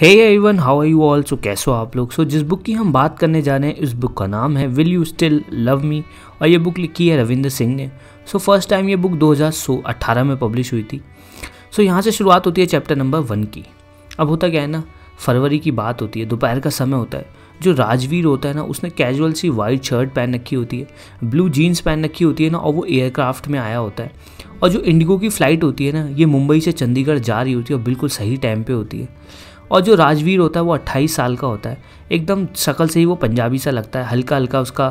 Hey everyone, how are you all. So कैसे हो आप लोग। सो जिस बुक की हम बात करने जा रहे हैं इस बुक का नाम है will you still love me और ये बुक लिखी है रविंद्र सिंह ने। सो फर्स्ट टाइम ये बुक 2018 में पब्लिश हुई थी। सो यहाँ से शुरुआत होती है चैप्टर नंबर 1 की। अब होता क्या है ना, फरवरी की बात होती है, दोपहर का समय होता है। जो राजवीर होता है ना, उसने कैजुअल सी वाइट शर्ट पहन रखी होती है, ब्लू जीन्स पहन रखी होती है ना, और वो एयरक्राफ्ट में आया होता है। और जो इंडिगो की फ़्लाइट होती है ना, ये मुंबई से चंडीगढ़ जा रही होती है और बिल्कुल सही टाइम पे होती है। और जो राजवीर होता है वो 28 साल का होता है। एकदम शक्ल से ही वो पंजाबी सा लगता है, हल्का हल्का उसका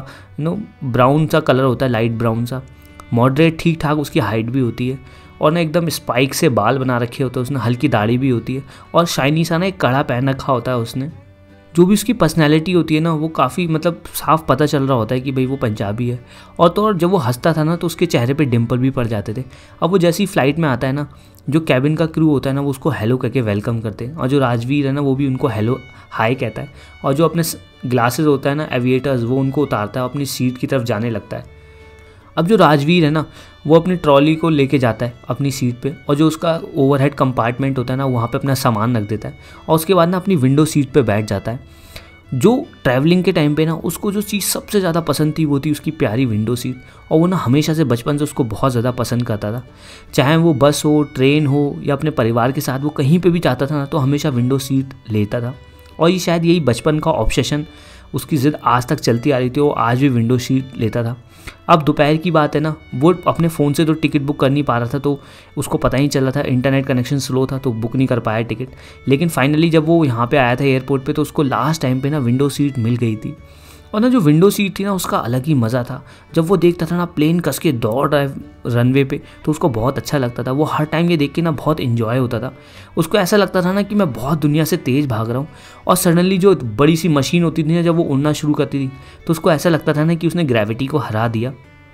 ब्राउन सा कलर होता है, लाइट ब्राउन सा, मॉडरेट ठीक ठाक उसकी हाइट भी होती है। और ना एकदम स्पाइक से बाल बना रखे होते हैं उसने, हल्की दाढ़ी भी होती है और शाइनी सा ना एक कड़ा पहन रखा होता है उसने। जो भी उसकी पर्सनैलिटी होती है ना, वो काफ़ी साफ पता चल रहा होता है कि भाई वो पंजाबी है। और तो और जब वो हंसता था ना तो उसके चेहरे पे डिम्पल भी पड़ जाते थे। अब वो जैसी फ्लाइट में आता है ना, जो कैबिन का क्रू होता है ना, वो उसको हेलो करके वेलकम करते हैं। और जो राजवीर है ना, वो भी उनको हेलो हाय कहता है। और जो अपने ग्लासेस होता है ना एविएटर्स, वो उनको उतारता है, अपनी सीट की तरफ जाने लगता है। अब जो राजवीर है ना, वो अपनी ट्रॉली को लेके जाता है अपनी सीट पे, और जो उसका ओवरहेड कंपार्टमेंट होता है ना, वहाँ पे अपना सामान रख देता है। और उसके बाद ना अपनी विंडो सीट पे बैठ जाता है। जो ट्रैवलिंग के टाइम पे ना उसको जो चीज़ सबसे ज़्यादा पसंद थी वो थी उसकी प्यारी विंडो सीट। और वो ना हमेशा से बचपन से उसको बहुत ज़्यादा पसंद करता था। चाहे वो बस हो, ट्रेन हो या अपने परिवार के साथ वो कहीं पे भी जाता था ना, तो हमेशा विंडो सीट लेता था। और ये शायद यही बचपन का ऑब्सेशन, उसकी ज़िद आज तक चलती आ रही थी। वो आज भी विंडो सीट लेता था। अब दोपहर की बात है ना, वो अपने फ़ोन से तो टिकट बुक कर नहीं पा रहा था, तो उसको पता ही चल रहा था, इंटरनेट कनेक्शन स्लो था तो बुक नहीं कर पाया टिकट। लेकिन फाइनली जब वो यहाँ पे आया था एयरपोर्ट पे, तो उसको लास्ट टाइम पे ना विंडो सीट मिल गई थी। और ना जो विंडो सीट थी ना, उसका अलग ही मज़ा था। जब वो देखता था ना प्लेन कस के दौड़ रहा है रनवे पे, तो उसको बहुत अच्छा लगता था। वो हर टाइम ये देख के ना बहुत इन्जॉय होता था। उसको ऐसा लगता था ना कि मैं बहुत दुनिया से तेज़ भाग रहा हूँ। और सडनली जो बड़ी सी मशीन होती थी ना, जब वो उड़ना शुरू करती थी, तो उसको ऐसा लगता था ना कि उसने ग्रेविटी को हरा दिया।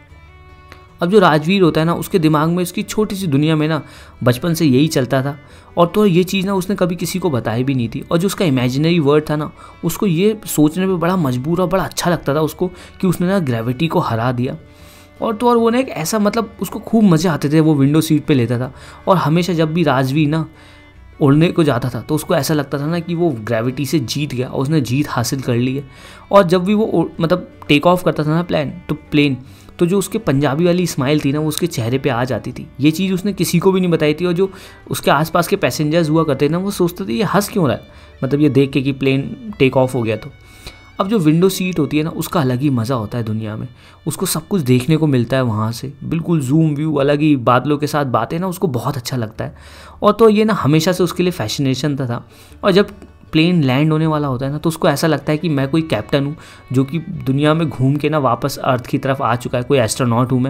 अब जो राजवीर होता है ना, उसके दिमाग में इसकी छोटी सी दुनिया में ना बचपन से यही चलता था। और तो ये चीज़ ना उसने कभी किसी को बताई भी नहीं थी। और जो उसका इमेजिनरी वर्ल्ड था ना, उसको ये सोचने में बड़ा मजबूर और बड़ा अच्छा लगता था उसको कि उसने ना ग्रेविटी को हरा दिया। और तो और वो ना एक ऐसा उसको खूब मज़े आते थे। वो विंडो सीट पे लेता था और हमेशा जब भी राजवीर ना उड़ने को जाता था तो उसको ऐसा लगता था ना कि वो ग्रेविटी से जीत गया और उसने जीत हासिल कर ली है। और जब भी वो टेक ऑफ करता था ना प्लेन, तो जो उसके पंजाबी वाली स्माइल थी ना, वो उसके चेहरे पे आ जाती थी। ये चीज़ उसने किसी को भी नहीं बताई थी। और जो उसके आसपास के पैसेंजर्स हुआ करते ना, वो सोचते थे ये हंस क्यों रहा है, ये देख के कि प्लेन टेक ऑफ हो गया। तो अब जो विंडो सीट होती है ना, उसका अलग ही मज़ा होता है दुनिया में। उसको सब कुछ देखने को मिलता है वहाँ से, बिल्कुल जूम व्यू, अलग ही बादलों के साथ बातें ना, उसको बहुत अच्छा लगता है। और तो ये ना हमेशा से उसके लिए फैसिनेशन था। और जब प्लेन लैंड होने वाला होता है ना, तो उसको ऐसा लगता है कि मैं कोई कैप्टन हूँ जो कि दुनिया में घूम के ना वापस अर्थ की तरफ आ चुका है, कोई एस्ट्रोनॉट हूँ मैं।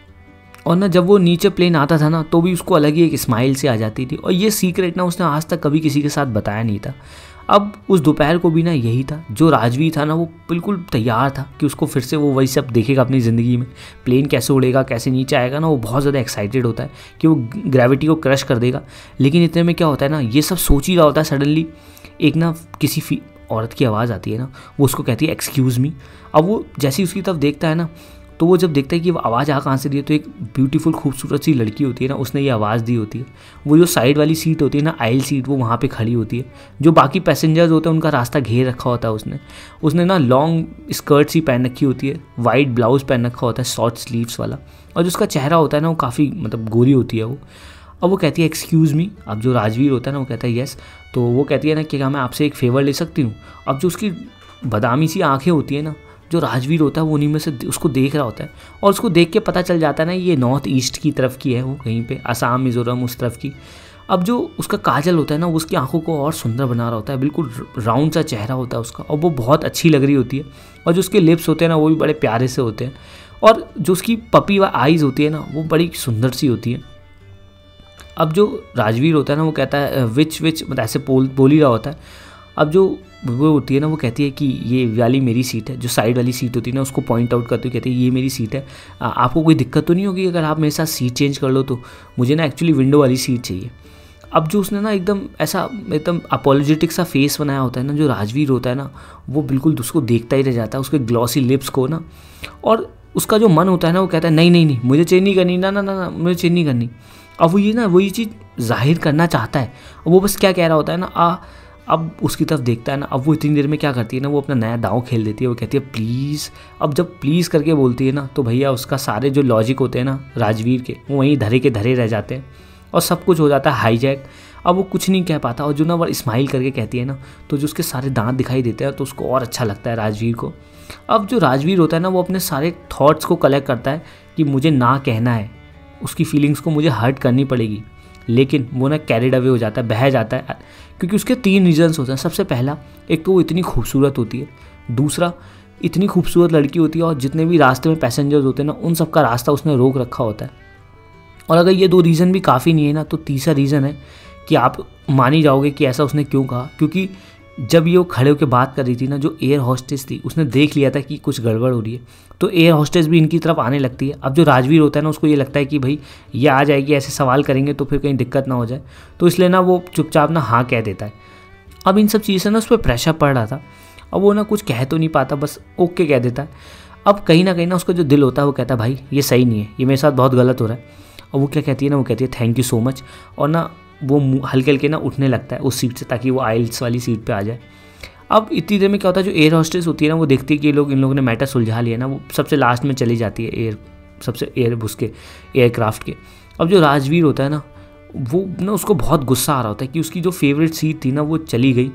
और ना जब वो नीचे प्लेन आता था ना, तो भी उसको अलग ही एक स्माइल से आ जाती थी। और ये सीक्रेट ना उसने आज तक कभी किसी के साथ बताया नहीं था। अब उस दोपहर को भी ना यही था। जो राजवीर था ना, वो बिल्कुल तैयार था कि उसको फिर से वो वही सब देखेगा अपनी ज़िंदगी में। प्लेन कैसे उड़ेगा, कैसे नीचे आएगा ना, वो बहुत ज़्यादा एक्साइटेड होता है कि वो ग्रेविटी को क्रश कर देगा। लेकिन इतने में क्या होता है ना, ये सब सोच ही रहा होता है, सडनली एक ना किसी औरत की आवाज़ आती है ना, वो उसको कहती है एक्सक्यूज़ मी। अब वो जैसे ही उसकी तरफ देखता है ना, तो वो जब देखता है कि वो आवाज़ कहाँ से दी है, तो एक ब्यूटीफुल खूबसूरत सी लड़की होती है ना, उसने ये आवाज़ दी होती है। वो जो साइड वाली सीट होती है ना, आइल सीट, वो वहाँ पे खड़ी होती है। जो बाकी पैसेंजर्स होते हैं उनका रास्ता घेर रखा होता है उसने ना लॉन्ग स्कर्ट सी पहन रखी होती है, वाइट ब्लाउज पहन रखा होता है शॉर्ट स्लीव्स वाला। और जो उसका चेहरा होता है ना, वो काफ़ी गोरी होती है वो। अब वो कहती है एक्सक्यूज़ मी। अब जो राजवीर होता है ना, वो कहता है यस। तो वो कहती है ना कि क्या मैं आपसे एक फ़ेवर ले सकती हूँ। अब जो उसकी बादामी सी आँखें होती है ना, जो राजवीर होता है वो उन्हीं में से उसको देख रहा होता है। और उसको देख के पता चल जाता है ना, ये नॉर्थ ईस्ट की तरफ की है, वो कहीं पे असम मिज़ोरम उस तरफ की। अब जो उसका काजल होता है ना, वो उसकी आंखों को और सुंदर बना रहा होता है। बिल्कुल राउंड सा चेहरा होता है उसका, और वो बहुत अच्छी लग रही होती है। और जो उसके लिप्स होते हैं ना, वो भी बड़े प्यारे से होते हैं। और जो उसकी पपी व आइज़ होती है ना, वो बड़ी सुंदर सी होती है। अब जो राजवीर होता है ना, वो कहता है विच ऐसे बोल ही रहा होता है। अब जो वो होती है ना, वो कहती है कि ये वाली मेरी सीट है। जो साइड वाली सीट होती है ना, उसको पॉइंट आउट करती हुई कहती है ये मेरी सीट है। आपको कोई दिक्कत तो नहीं होगी अगर आप मेरे साथ सीट चेंज कर लो, तो मुझे ना एक्चुअली विंडो वाली सीट चाहिए। अब जो उसने ना एकदम अपोलोजेटिक सा फेस बनाया होता है ना, जो राजवीर होता है ना, वो बिल्कुल उसको देखता ही रह जाता है, उसके ग्लॉसी लिप्स को ना। और उसका जो मन होता है ना, वो कहता है नहीं मुझे चेंज नहीं करनी, ना मुझे चेंज नहीं करनी। अब वो ये चीज़ जाहिर करना चाहता है। वो बस क्या कह रहा होता है ना, अब उसकी तरफ देखता है ना, अब वो इतनी देर में क्या करती है ना, वो अपना नया दांव खेल देती है। वो कहती है प्लीज़। अब जब प्लीज़ करके बोलती है ना, तो भैया उसका सारे जो लॉजिक होते हैं ना राजवीर के, वो वहीं धरे के धरे रह जाते हैं और सब कुछ हो जाता है हाईजैक। अब वो कुछ नहीं कह पाता और जो ना वो स्माइल करके कहती है ना, तो जो उसके सारे दांत दिखाई देते हैं तो उसको और अच्छा लगता है राजवीर को। अब जो राजवीर होता है ना, वो अपने सारे थॉट्स को कलेक्ट करता है कि मुझे ना कहना है, उसकी फीलिंग्स को मुझे हर्ट करनी पड़ेगी, लेकिन वो ना कैरिड अवे हो जाता है, बह जाता है, क्योंकि उसके 3 रीजन्स होते हैं। सबसे पहला, एक तो वो इतनी खूबसूरत होती है, दूसरा इतनी खूबसूरत लड़की होती है और जितने भी रास्ते में पैसेंजर्स होते हैं ना, उन सब का रास्ता उसने रोक रखा होता है। और अगर ये 2 रीज़न भी काफ़ी नहीं है ना, तो तीसरा रीज़न है कि आप मान ही जाओगे कि ऐसा उसने क्यों कहा, क्योंकि जब ये वो खड़े होकर बात कर रही थी ना, जो एयर हॉस्टेस थी उसने देख लिया था कि कुछ गड़बड़ हो रही है, तो एयर हॉस्टेस भी इनकी तरफ आने लगती है। अब जो राजवीर होता है ना, उसको ये लगता है कि भाई ये आ जाएगी, ऐसे सवाल करेंगे तो फिर कहीं दिक्कत ना हो जाए, तो इसलिए ना वो चुपचाप ना हाँ कह देता है। अब इन सब चीज़ से ना उस पर प्रेशर पड़ रहा था, अब वो ना कुछ कह तो नहीं पाता, बस ओके कह देता है। अब कहीं ना उसका जो दिल होता है वो कहता है भाई ये सही नहीं है, ये मेरे साथ बहुत गलत हो रहा है। और वो क्या कहती है ना, वो कहती है थैंक यू सो मच, और ना वो हल्के हल्के ना उठने लगता है उस सीट से, ताकि वो आइल्स वाली सीट पे आ जाए। अब इतनी देर में क्या होता है, जो एयर हॉस्टेस होती है ना, वो देखती है कि इन लोगों ने मैटर सुलझा लिया ना, वो सबसे लास्ट में चली जाती है सबसे उसके एयरक्राफ्ट के। अब जो राजवीर होता है ना, वो ना उसको बहुत गुस्सा आ रहा होता है कि उसकी जो फेवरेट सीट थी ना वो चली गई,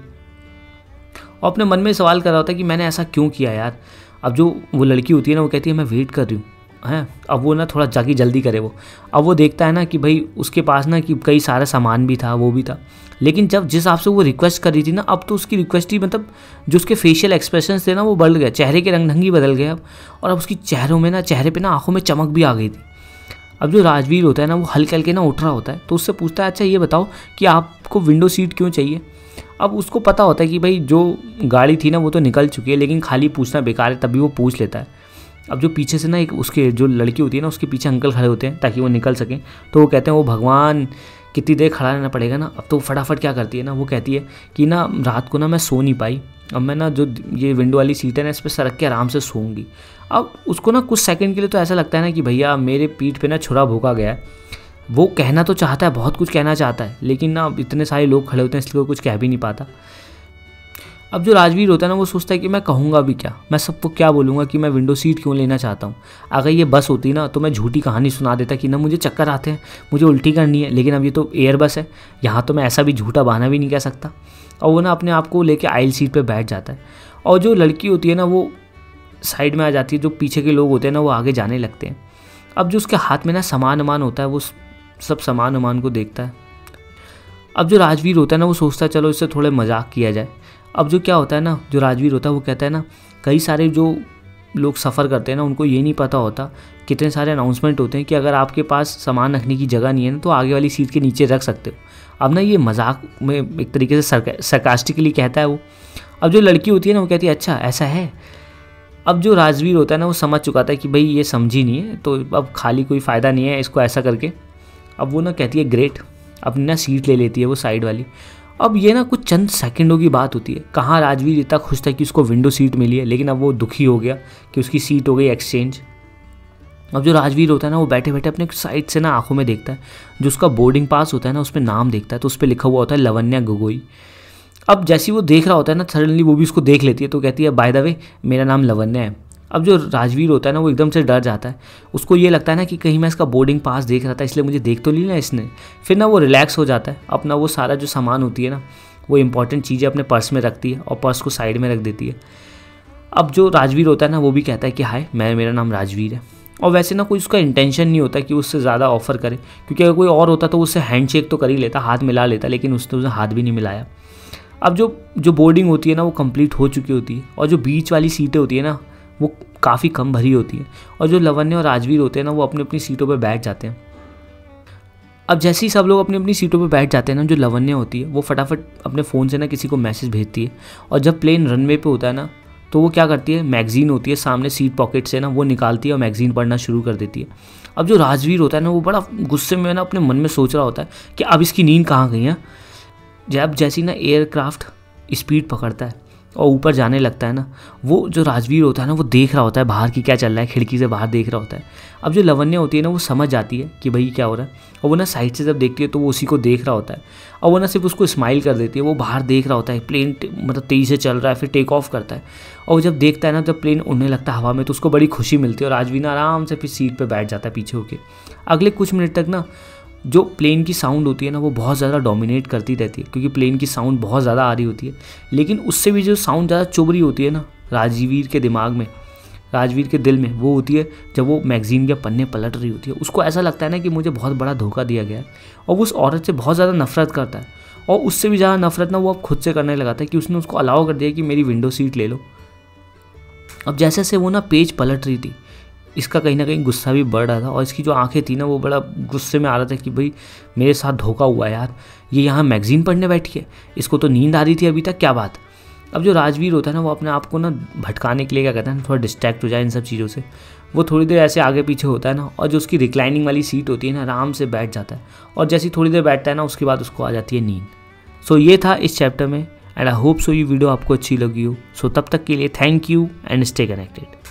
और अपने मन में सवाल कर रहा होता है कि मैंने ऐसा क्यों किया यार। अब जो वो लड़की होती है ना, वो कहती है मैं वेट कर रही हूँ हैं। अब वो ना थोड़ा जाके जल्दी करे वो। अब वो देखता है ना कि भाई उसके पास ना कि कई सारा सामान भी था, वो भी था, लेकिन जब जिस हिसाब से वो रिक्वेस्ट कर रही थी ना, अब तो उसकी रिक्वेस्ट ही मतलब जो उसके फेशियल एक्सप्रेशंस थे ना वो बढ़ गए, चेहरे के रंग ढंग ही बदल गए अब, और अब उसकी चेहरे पे ना आंखों में चमक भी आ गई थी। अब जो राजवीर होता है ना, वो हल्के हल्के ना उठ रहा होता है, तो उससे पूछता है अच्छा ये बताओ कि आपको विंडो सीट क्यों चाहिए। अब उसको पता होता है कि भाई जो गाड़ी थी ना वो तो निकल चुकी है, लेकिन खाली पूछना बेकार है, तभी वो पूछ लेता है। अब जो पीछे से ना एक उसके जो लड़की होती है ना, उसके पीछे अंकल खड़े होते हैं ताकि वो निकल सकें, तो वो कहते हैं वो भगवान कितनी देर खड़ा रहना पड़ेगा ना। अब तो फटाफट क्या करती है ना, वो कहती है कि ना रात को ना मैं सो नहीं पाई, अब मैं ना जो ये विंडो वाली सीट है ना, इस पर सरक के आराम से सोऊंगी। अब उसको ना कुछ सेकंड के लिए तो ऐसा लगता है ना कि भैया मेरे पीठ पे ना छुरा भोंका गया है। वो कहना तो चाहता है, बहुत कुछ कहना चाहता है, लेकिन ना इतने सारे लोग खड़े होते हैं इसलिए वो कुछ कह भी नहीं पाता। अब जो राजवीर होता है ना, वो सोचता है कि मैं कहूँगा भी क्या, मैं सबको क्या बोलूँगा कि मैं विंडो सीट क्यों लेना चाहता हूँ। अगर ये बस होती ना तो मैं झूठी कहानी सुना देता कि ना मुझे चक्कर आते हैं, मुझे उल्टी करनी है, लेकिन अब ये तो एयर बस है, यहाँ तो मैं ऐसा भी झूठा बहाना भी नहीं कह सकता। और वो ना अपने आप को लेके आइल सीट पर बैठ जाता है, और जो लड़की होती है ना वो साइड में आ जाती है, जो पीछे के लोग होते हैं ना वो आगे जाने लगते हैं। अब जो उसके हाथ में ना सामान होता है, वो सब सामान को देखता है। अब जो राजवीर होता है ना, वो सोचता है चलो इससे थोड़े मजाक किया जाए। अब जो क्या होता है ना, जो राजवीर होता है वो कहता है ना, कई सारे जो लोग सफ़र करते हैं ना, उनको ये नहीं पता होता, कितने सारे अनाउंसमेंट होते हैं कि अगर आपके पास सामान रखने की जगह नहीं है ना, तो आगे वाली सीट के नीचे रख सकते हो। अब ना ये मजाक में एक तरीके से सरकास्टिकली कहता है वो। अब जो लड़की होती है ना, वो कहती है अच्छा ऐसा है। अब जो राजवीर होता है ना, वो समझ चुका था कि भाई ये समझी नहीं है, तो अब खाली कोई फ़ायदा नहीं है इसको ऐसा करके। अब वो ना कहती है ग्रेट, अपनी ना सीट ले लेती है वो साइड वाली। अब ये ना कुछ चंद सेकंडों की बात होती है, कहाँ राजवीर इतना खुश था कि उसको विंडो सीट मिली है, लेकिन अब वो दुखी हो गया कि उसकी सीट हो गई एक्सचेंज। अब जो राजवीर होता है ना, वो बैठे बैठे अपने साइड से ना आंखों में देखता है, जो उसका बोर्डिंग पास होता है ना, उस पर नाम देखता है, तो उस पर लिखा हुआ होता है लवन्या गोगोई। अब जैसे वो देख रहा होता है ना, सडनली वो भी उसको देख लेती है, तो कहती है बाय द वे मेरा नाम लवन्या है। अब जो राजवीर होता है ना, वो एकदम से डर जाता है, उसको ये लगता है ना कि कहीं मैं इसका बोर्डिंग पास देख रहा था इसलिए मुझे देख तो ली ना इसने। फिर ना वो रिलैक्स हो जाता है, अपना वो सारा जो सामान होती है ना, वो इंपॉर्टेंट चीज़ें अपने पर्स में रखती है और पर्स को साइड में रख देती है। अब जो राजवीर होता है ना, वो भी कहता है कि हाय मेरा नाम राजवीर है। और वैसे ना कोई उसका इंटेंशन नहीं होता कि उससे ज़्यादा ऑफर करे, क्योंकि अगर कोई और होता तो उससे हैंडशेक तो कर ही लेता, हाथ मिला लेता, लेकिन उसने हाथ भी नहीं मिलाया। अब जो बोर्डिंग होती है ना, वो कंप्लीट हो चुकी होती है, और जो बीच वाली सीटें होती है ना, वो काफ़ी कम भरी होती है, और जो लवन्य और राजवीर होते हैं ना, वो अपनी अपनी सीटों पर बैठ जाते हैं। अब जैसे ही सब लोग अपनी अपनी सीटों पर बैठ जाते हैं ना, जो लवन्य होती है वो फटाफट अपने फ़ोन से ना किसी को मैसेज भेजती है, और जब प्लेन रनवे पे होता है ना, तो वो क्या करती है, मैगज़ीन होती है सामने सीट पॉकेट से ना, वो निकालती है और मैगज़ीन पढ़ना शुरू कर देती है। अब जो राजवीर होता है ना, वो बड़ा गुस्से में ना अपने मन में सोच रहा होता है कि अब इसकी नींद कहाँ गई है। जब जैसी ना एयरक्राफ्ट स्पीड पकड़ता है, और ऊपर जाने लगता है ना, वो जो राजवीर होता है ना वो देख रहा होता है बाहर की क्या चल रहा है, खिड़की से बाहर देख रहा होता है। अब जो लवन्या होती है ना वो समझ जाती है कि भाई क्या हो रहा है, और वो ना साइड से जब देखती है तो वो उसी को देख रहा होता है, और वो ना सिर्फ उसको स्माइल कर देती है। वो बाहर देख रहा होता है, प्लेन मतलब तेज़ी से चल रहा है, फिर टेक ऑफ करता है, और जब देखता है ना जब प्लेन उड़ने लगता है हवा में तो उसको बड़ी खुशी मिलती है, और राजवीर ना आराम से फिर सीट पर बैठ जाता है पीछे होके। अगले कुछ मिनट तक ना जो प्लेन की साउंड होती है ना वो बहुत ज़्यादा डोमिनेट करती रहती है, क्योंकि प्लेन की साउंड बहुत ज़्यादा आ रही होती है। लेकिन उससे भी जो साउंड ज़्यादा चुभ रही होती है ना राजवीर के दिमाग में, राजवीर के दिल में, वो होती है जब वो मैगज़ीन के पन्ने पलट रही होती है। उसको ऐसा लगता है ना कि मुझे बहुत बड़ा धोखा दिया गया है, और वो उस औरत से बहुत ज़्यादा नफरत करता है, और उससे भी ज़्यादा नफरत ना वो अब खुद से करने लगा था कि उसने उसको अलाउ कर दिया कि मेरी विंडो सीट ले लो। अब जैसे जैसे वो ना पेज पलट रही थी, इसका कहीं ना कहीं गुस्सा भी बढ़ रहा था, और इसकी जो आंखें थी ना वो बड़ा गुस्से में आ रहा था कि भाई मेरे साथ धोखा हुआ यार, ये यहाँ मैगज़ीन पढ़ने बैठी है, इसको तो नींद आ रही थी अभी तक, क्या बात। अब जो राजवीर होता है ना वो अपने आप को ना भटकाने के लिए क्या कहता है ना, थोड़ा डिस्ट्रैक्ट हो जाए इन सब चीज़ों से, वो थोड़ी देर ऐसे आगे पीछे होता है ना, और जो उसकी रिक्लाइनिंग वाली सीट होती है ना आराम से बैठ जाता है, और जैसी थोड़ी देर बैठता है ना उसके बाद उसको आ जाती है नींद। सो ये था इस चैप्टर में, एंड आई होप सो ये वीडियो आपको अच्छी लगी हो। सो तब तक के लिए thank you and stay connected.